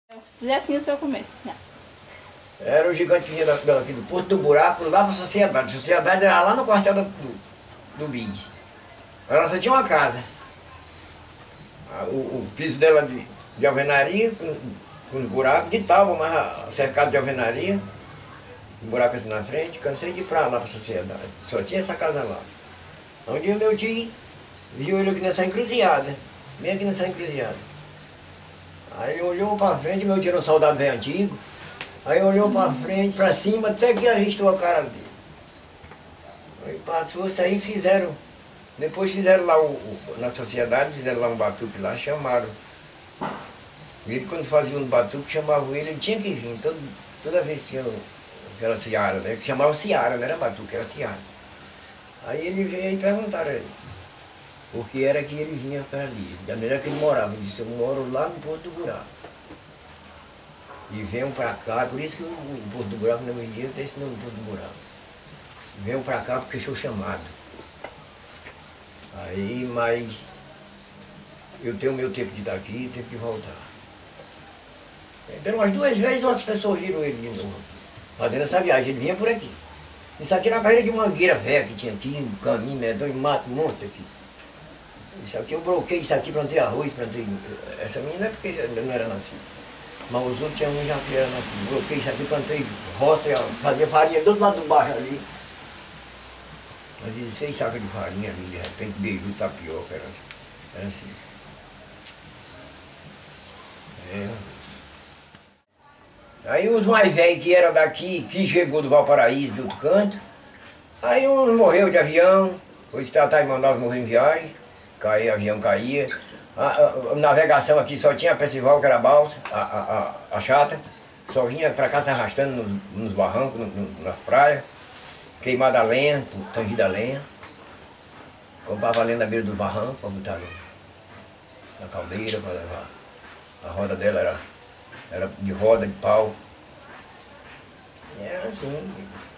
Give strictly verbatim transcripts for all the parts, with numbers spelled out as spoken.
Se fizer assim o seu começo. Não. Era o gigante que vinha daqui do Porto do Buraco lá para a sociedade. A sociedade era lá no quartel do, do B I D. Ela só tinha uma casa. O, o piso dela de, de alvenaria, com, com buraco de tábua, mas cercado de alvenaria. Um buraco assim na frente. Cansei de ir para lá para a sociedade. Só tinha essa casa lá. Um dia meu tio viu ele aqui nessa encruzilhada. Bem aqui nessa encruzilhada. Aí olhou para frente, meu tio era um soldado bem antigo. Aí olhou para frente, para cima, até que avistou a cara dele. Aí passou, aí e fizeram. Depois fizeram lá, o, o, na sociedade, fizeram lá um batuque lá, chamaram. Ele quando fazia um batuque, chamavam ele, ele tinha que vir, todo, toda vez que tinha aquela seara, né? Que chamava seara, não era batuque, era seara. Aí ele veio e perguntaram a ele, porque era que ele vinha para ali, da maneira que ele morava. Ele disse, eu moro lá no Porto do Buraco. E venham para cá, por isso que o, o Porto do Buraco, no meu dia, tem esse nome, Porto do Buraco. Venham para cá porque sou chamado. Aí, mas eu tenho o meu tempo de estar aqui e tempo de voltar. Então, umas duas vezes outras pessoas viram ele de novo, fazendo essa viagem. Ele vinha por aqui. Isso aqui era uma carreira de mangueira velha que tinha aqui, um caminho, medonho, mato, um monte aqui. Isso aqui eu broquei, isso aqui plantei arroz, plantei. Essa minha não é porque eu não era nascido. Mas os outros tinham um já que era nascido. Broquei isso aqui, plantei roça, fazia farinha do outro lado do bairro ali. Fazia seis sacas de farinha ali, de repente, beiju, tapioca, era, era assim. É. Aí os mais velhos que eram daqui, que chegou do Valparaíso, de outro canto, aí uns morreu de avião, os trataram de mandar morrer em viagem, caía, avião caía. A, a, a navegação aqui só tinha a Percival, que era a balsa, a, a, a, a chata, só vinha para cá se arrastando nos, nos barrancos, no, no, nas praias, queimada a lenha, tangida a lenha, comprava a lenha na beira do barranco para botar ali, na caldeira para levar. A roda dela era, era de roda, de pau. E era assim.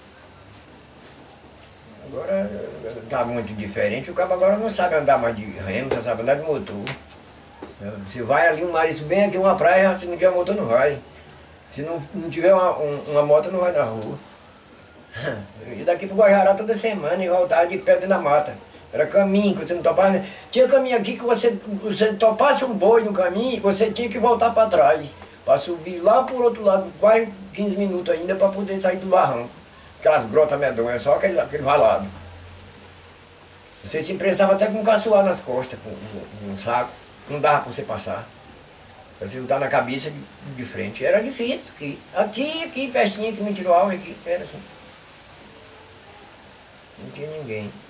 Agora está muito diferente, o cabo agora não sabe andar mais de remo, só sabe andar de motor. Se vai ali um marisco bem aqui, uma praia, se não tiver motor não vai. Se não, não tiver uma, um, uma moto não vai na rua. E daqui pro Guajará toda semana e voltava de pé dentro da mata. Era caminho, que você não topasse. Tinha caminho aqui que você, você topasse um boi no caminho, você tinha que voltar para trás. Para subir lá por outro lado, quase quinze minutos ainda, para poder sair do barranco. Aquelas grotas medonhas, só aquele, aquele valado. Você se imprensava até com um caçoar nas costas, com, com um saco. Não dava para você passar. Você botar na cabeça de, de frente. Era difícil. Aqui, aqui, aqui, festinha que me tirou alma aqui. Era assim. Não tinha ninguém.